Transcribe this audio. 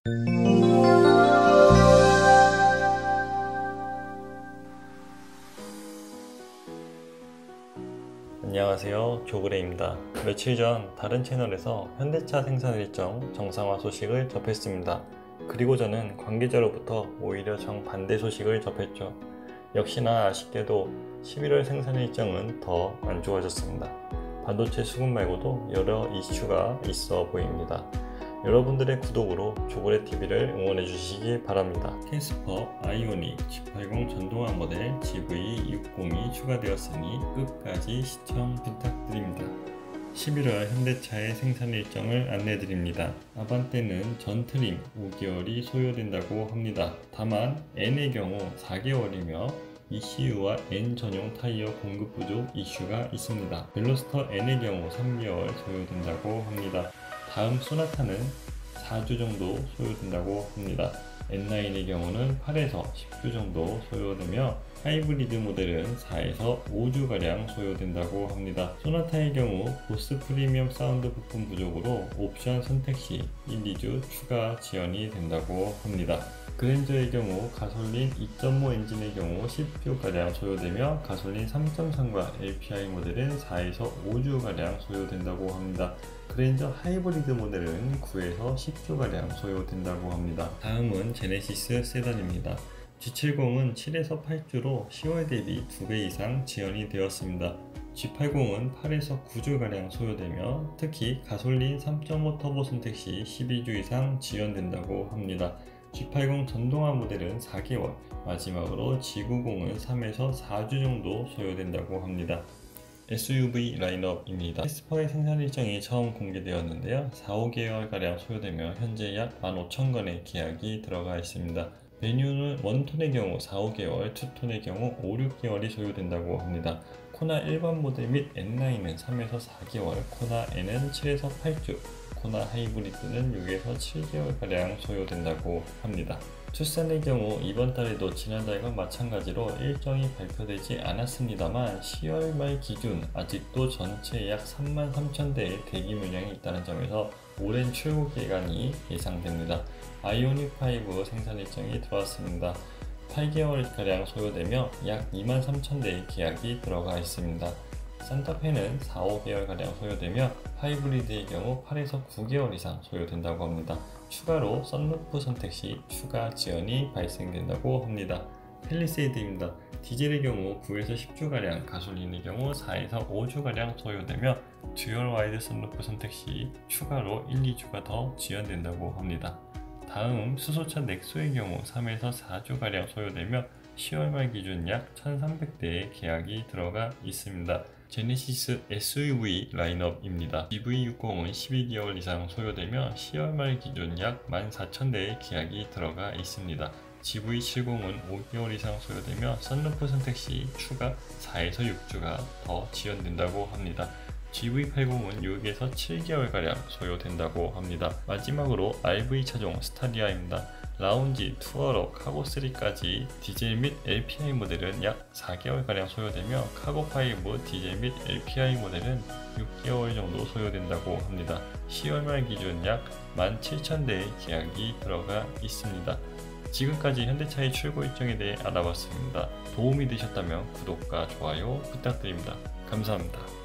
안녕하세요, 조그레입니다. 며칠 전 다른 채널에서 현대차 생산 일정 정상화 소식을 접했습니다. 그리고 저는 관계자로부터 오히려 정반대 소식을 접했죠. 역시나 아쉽게도 11월 생산 일정은 더 안 좋아졌습니다. 반도체 수급 말고도 여러 이슈가 있어 보입니다. 여러분들의 구독으로 조그레TV를 응원해 주시기 바랍니다. 캐스퍼 아이오닉 G80 전동화 모델 GV602 추가되었으니 끝까지 시청 부탁드립니다. 11월 현대차의 생산 일정을 안내드립니다. 아반떼는 전 트림 5개월이 소요된다고 합니다. 다만 N의 경우 4개월이며 ECU와 N 전용 타이어 공급 부족 이슈가 있습니다. 벨로스터 N의 경우 3개월 소요된다고 합니다. 다음 소나타는 4주 정도 소요된다고 합니다. N9의 경우는 8에서 10주 정도 소요되며 하이브리드 모델은 4에서 5주가량 소요된다고 합니다. 소나타의 경우 보스 프리미엄 사운드 부품 부족으로 옵션 선택 시 1, 2주 추가 지연이 된다고 합니다. 그랜저의 경우 가솔린 2.5 엔진의 경우 10주가량 소요되며 가솔린 3.3과 LPI 모델은 4에서 5주가량 소요된다고 합니다. 그랜저 하이브리드 모델은 9에서 10주가량 소요된다고 합니다. 다음은 제네시스 세단입니다. G70은 7에서 8주로 10월 대비 2배 이상 지연이 되었습니다. G80은 8에서 9주가량 소요되며 특히 가솔린 3.5 터보 선택 시 12주 이상 지연된다고 합니다. G80 전동화 모델은 4개월, 마지막으로 G90은 3에서 4주 정도 소요된다고 합니다. SUV 라인업입니다. 캐스퍼의 생산 일정이 처음 공개되었는데요. 4, 5개월가량 소요되며 현재 약 15,000건의 계약이 들어가 있습니다. 메뉴는 1톤의 경우 4, 5개월, 2톤의 경우 5, 6개월이 소요된다고 합니다. 코나 일반 모델 및 N9은 3에서 4개월, 코나 N은 7에서 8주, 코나 하이브리드는 6에서 7개월가량 소요된다고 합니다. 투싼의 경우 이번 달에도 지난달과 마찬가지로 일정이 발표되지 않았습니다만 10월 말 기준 아직도 전체 약 33,000대의 대기 물량이 있다는 점에서 오랜 출고 기간이 예상됩니다. 아이오닉5 생산 일정이 들어왔습니다. 8개월가량 소요되며 약 23,000대의 계약이 들어가 있습니다. 산타페는 4, 5개월가량 소요되며 하이브리드의 경우 8에서 9개월 이상 소요된다고 합니다. 추가로 썬루프 선택 시 추가 지연이 발생된다고 합니다. 팰리세이드입니다. 디젤의 경우 9에서 10주가량, 가솔린의 경우 4에서 5주가량 소요되며 듀얼 와이드 썬루프 선택 시 추가로 1, 2주가 더 지연된다고 합니다. 다음 수소차 넥소의 경우 3에서 4주가량 소요되며 10월 말 기준 약 1,300대의 계약이 들어가 있습니다. 제네시스 SUV 라인업입니다. GV60은 12개월 이상 소요되며 10월 말 기준 약 14,000대의 계약이 들어가 있습니다. GV70은 5개월 이상 소요되며 썬루프 선택 시 추가 4에서 6주가 더 지연된다고 합니다. GV80은 6에서 7개월가량 소요된다고 합니다. 마지막으로 RV 차종 스타리아입니다. 라운지, 투어러, 카고3까지 디젤 및 LPI 모델은 약 4개월가량 소요되며 카고5 디젤 및 LPI 모델은 6개월 정도 소요된다고 합니다. 10월 말 기준 약 17,000대의 계약이 들어가 있습니다. 지금까지 현대차의 출고 일정에 대해 알아봤습니다. 도움이 되셨다면 구독과 좋아요 부탁드립니다. 감사합니다.